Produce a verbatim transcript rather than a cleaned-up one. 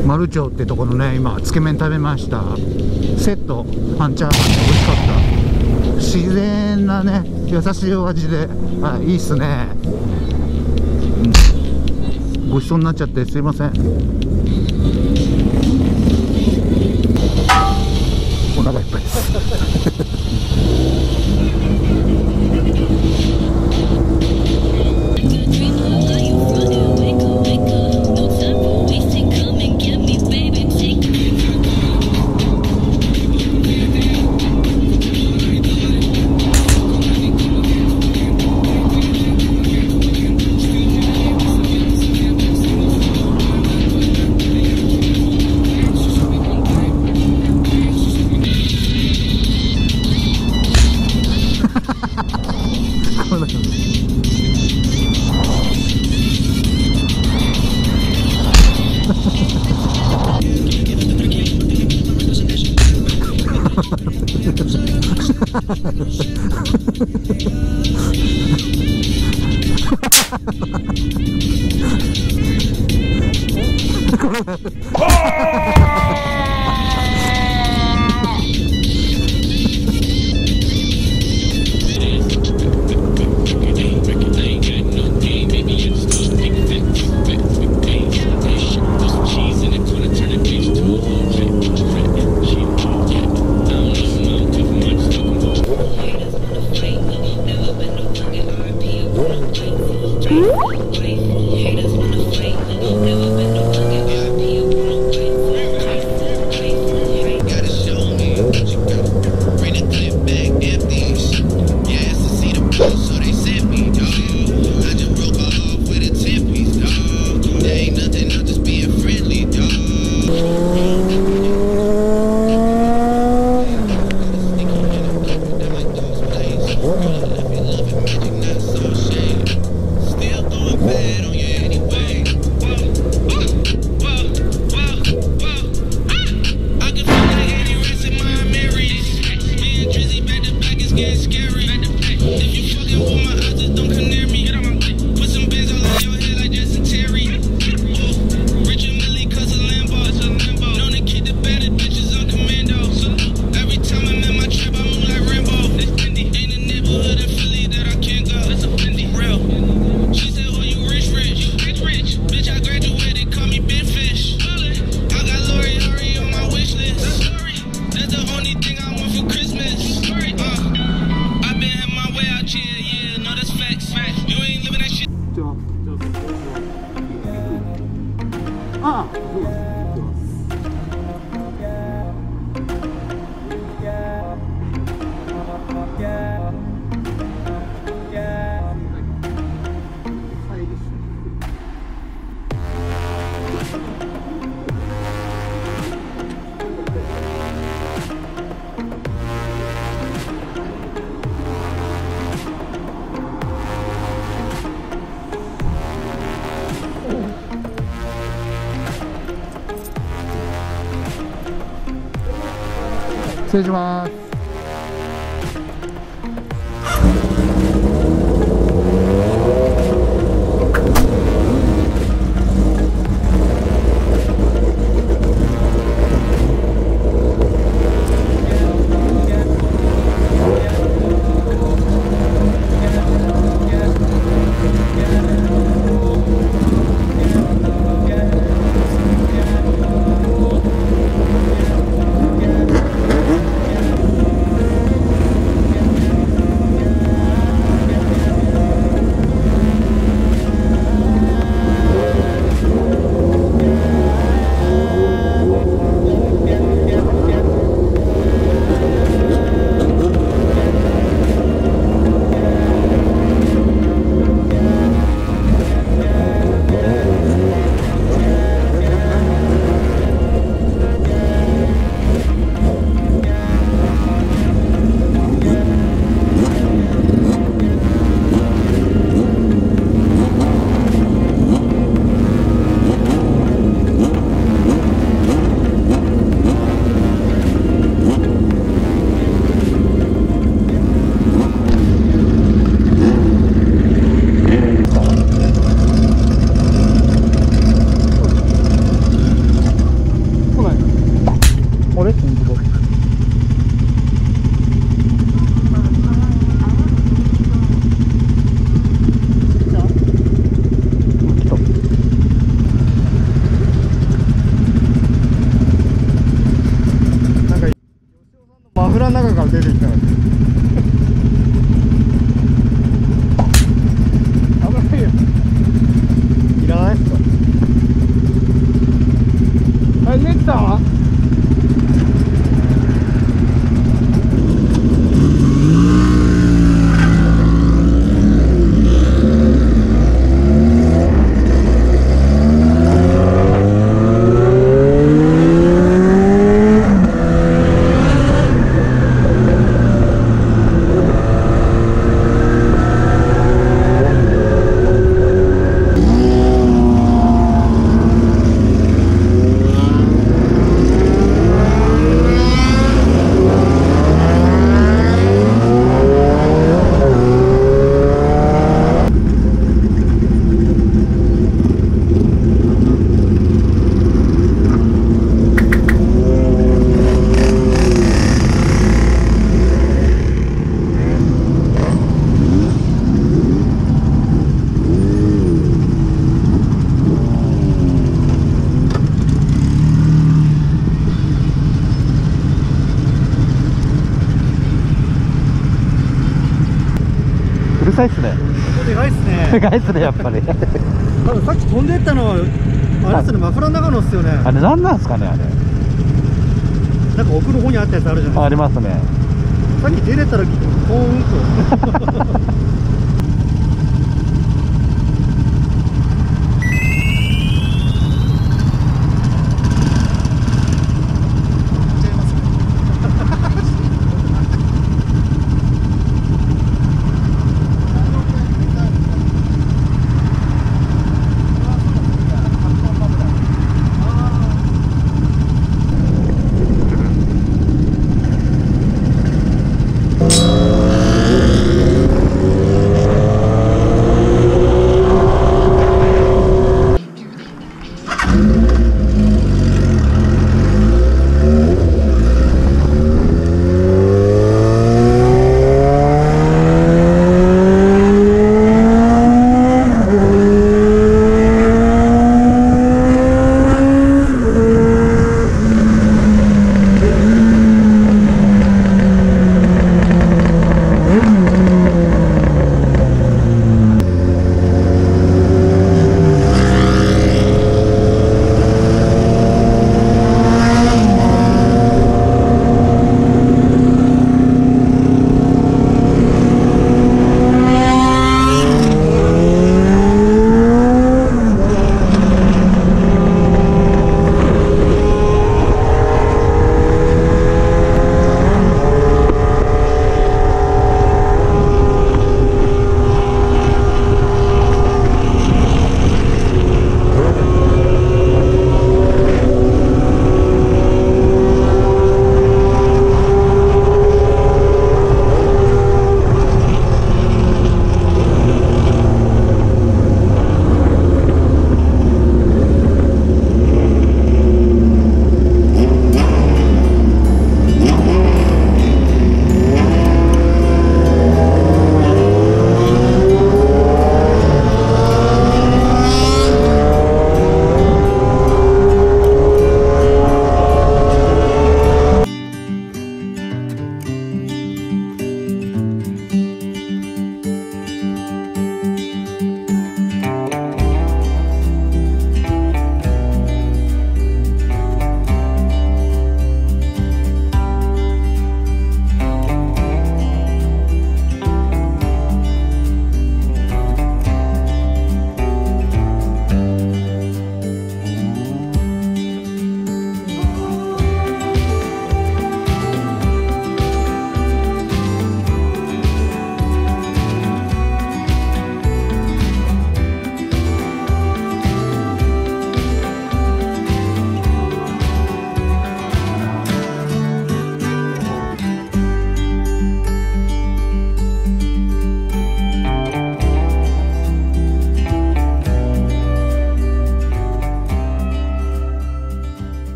丸町ってところのね、今つけ麺食べました。セット半チャーハンで美味しかった。自然なね、優しいお味で、はい、いいっすね。うん、ごちそうになっちゃってすいません。お腹いっぱいです失礼します。 あれ本当だ。マフラーの中から出てきたの。危ないよ。いらないっすか。あれ、ネクターはうるさいっすね。 ここでかいっすね。 でかいっすね、やっぱり。 多分さっき飛んでったのはあれっすね、マフラーの中のっすよね。 あれ何なんすかね、あれ。 なんか奥の方にあったやつあるじゃないですか。 ありますね。 さっき出れたらポーンと